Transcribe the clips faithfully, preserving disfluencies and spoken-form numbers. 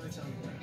Graphics on the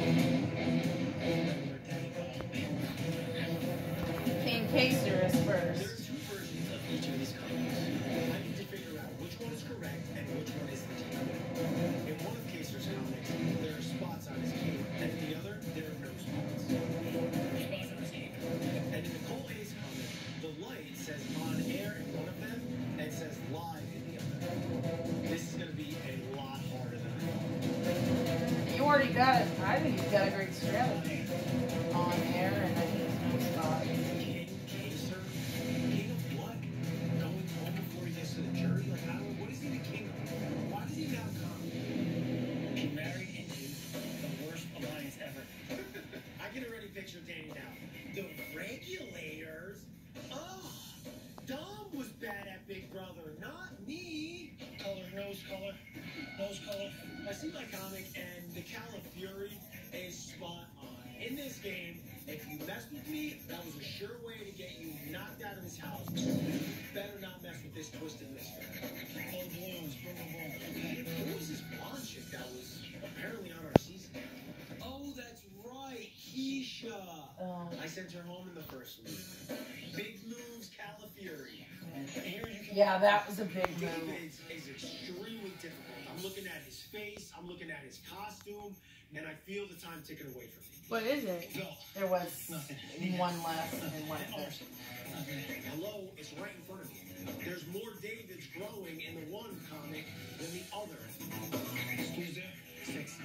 King Caesar is There are first. two versions of each of these comics. I need to figure out which one is correct and which one is the In one of Caesar's comics, there are spots on his cape, and in the other, there are no spots. Spots on his cape. And in the Cole Hayes comic, the light says on air in one of them, and it says live in the other. This is going to be a lot harder than I thought. You already got it. I think you've got a great strategy. On air, and I think it's no spot. King Caesar? King of what? Going home before he gets to the jury? Like, I don't, what is he the king of? Why does he now come? He married into the worst alliance ever. I can already picture Danny now. The regulators? Oh, Dom was bad at Big Brother, not me. Color, nose color, nose color. I see my comic, and the Califury is spot on. In this game, if you messed with me, that was a sure way to get you knocked out of this house. You better not mess with this twisted mister. Oh, balloons, boom, boom, boom. Who was this blonde chick that was apparently on our season? Oh, that's right, Keisha. Oh. I sent her home in the first week. Big moves, Califury. Here you can Yeah, that was a big move. David's is extremely difficult. I'm looking at his face, I'm looking at his costume, and I feel the time ticking away from me. What is it? No. There was one less and one fifth. Hello, it's right in front of you. There's more Davids growing in the one comic than the other. Excuse me? Six.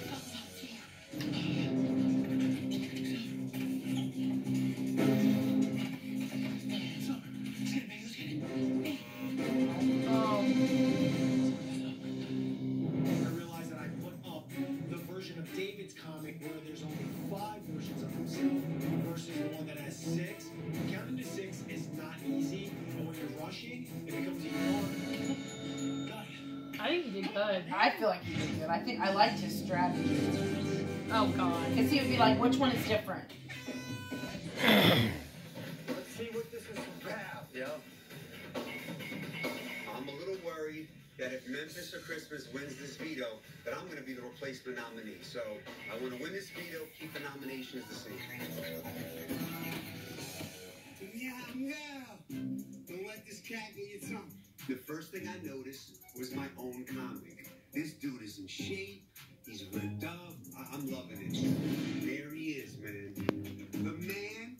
Oh. I realized that I put up the version of David's comic where there's only five versions of himself versus the one that has six. Counting to six is not easy, and when you're rushing, it becomes even harder. Got it. I think you did good. I feel like you did good. I think I liked his strategy. Oh God. Because he would be like, which one is different? Let's see what this is about. Yeah. I'm a little worried that if Memphis for Christmas wins this veto, that I'm going to be the replacement nominee. So I want to win this veto, keep the nominations the same. Yeah, no. Don't let this cat get your tongue. The first thing I noticed was my own comic. This dude is in shape. He's ripped up. I- I'm loving it. There he is, man. The man